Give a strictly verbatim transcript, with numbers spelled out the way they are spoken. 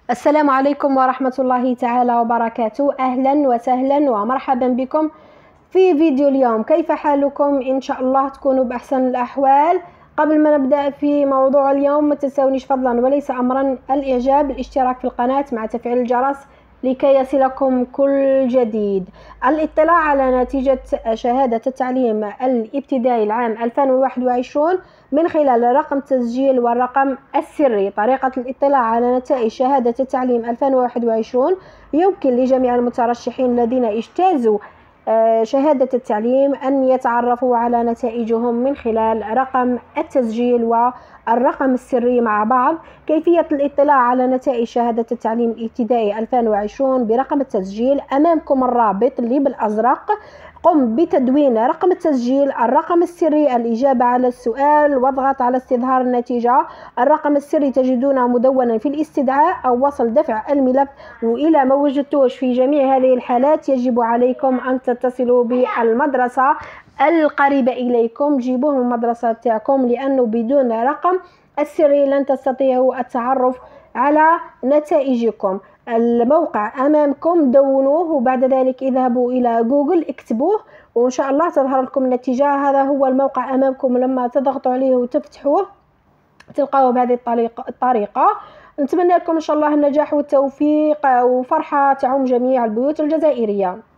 السلام عليكم ورحمة الله تعالى وبركاته. أهلا وسهلا ومرحبا بكم في فيديو اليوم. كيف حالكم؟ إن شاء الله تكونوا بأحسن الأحوال. قبل ما نبدأ في موضوع اليوم ما تنسونيش فضلا وليس أمرا الإعجاب، الاشتراك في القناة مع تفعيل الجرس لكي يصلكم كل جديد. الاطلاع على نتيجة شهادة التعليم الابتدائي العام ألفين وواحد وعشرين من خلال رقم التسجيل والرقم السري. طريقة الاطلاع على نتائج شهادة التعليم ألفين وواحد وعشرين يمكن لجميع المترشحين الذين اجتازوا شهادة التعليم أن يتعرفوا على نتائجهم من خلال رقم التسجيل والرقم السري مع بعض. كيفية الاطلاع على نتائج شهادة التعليم الابتدائي ألفين وعشرين برقم التسجيل: أمامكم الرابط اللي بالأزرق. قم بتدوين رقم التسجيل، الرقم السري، الإجابة على السؤال، واضغط على استظهار النتيجة. الرقم السري تجدونه مدونا في الاستدعاء أو وصل دفع الملف. وإلى ما وجدتوش في جميع هذه الحالات يجب عليكم أن تتصلوا بالمدرسة القريبة إليكم، جيبوه من المدرسة تاعكم، لأنه بدون رقم السري لن تستطيعوا التعرف على نتائجكم. الموقع أمامكم، دونوه وبعد ذلك اذهبوا إلى جوجل اكتبوه وإن شاء الله تظهر لكم النتيجة. هذا هو الموقع أمامكم، لما تضغطوا عليه وتفتحوه تلقاوه بهذه الطريقة. نتمنى لكم إن شاء الله النجاح والتوفيق وفرحة تعم جميع البيوت الجزائرية.